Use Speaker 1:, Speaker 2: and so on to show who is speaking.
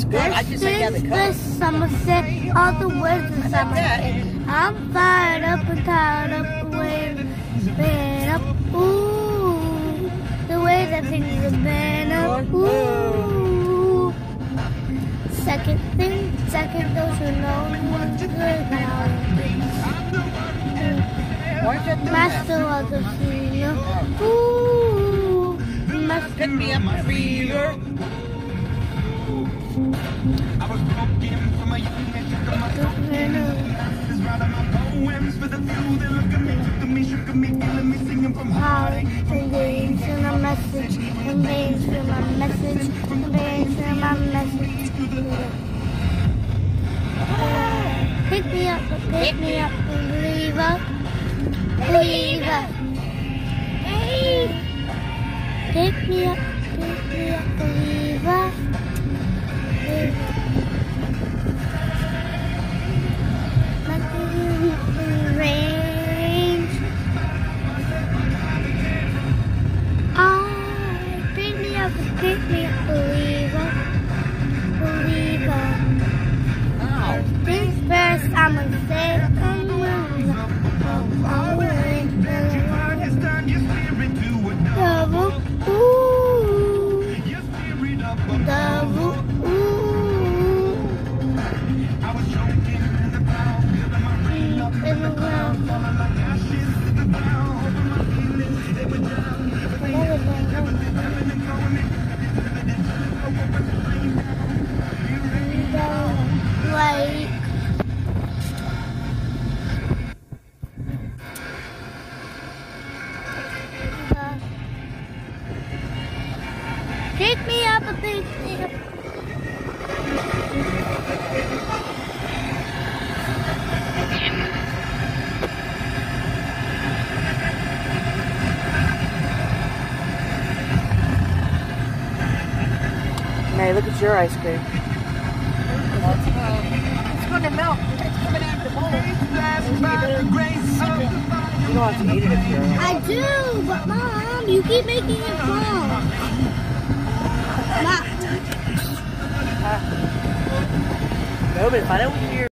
Speaker 1: I just said yeah, the color.
Speaker 2: This Somerset, all the words in Somerset. I'm fired up and tired of the way it's been up. Ooh, the way that things have been up. Ooh. Second those who know what's good now. Master of the sea. Ooh,
Speaker 1: Pick me up, my fever.
Speaker 3: I was broken from a young age. Writing my poems for the few that look at me, took me, shook me, feeling me, singing from heartache.
Speaker 2: Conveys for my message, conveys for my message, conveys for my message. Pick me up, believer, believer. Hey, pick me up, believer. Range. Pick me up, believer, believer.
Speaker 1: Ow.
Speaker 2: This verse I'm gonna say, double, ooh, double, ooh.
Speaker 3: I was choking in the ground, feeling my brain up
Speaker 2: In the ground.
Speaker 3: falling like ashes to the ground. Hoping my feelings, they would drown.
Speaker 2: Like pick me up a big thing.
Speaker 1: Mary, look at your ice cream.
Speaker 4: It's going to melt. It's coming out of the bowl.
Speaker 1: You don't have to eat it if you're...
Speaker 2: I do, but Mom, you keep making it fall. Mom.
Speaker 1: No, but if I don't hear...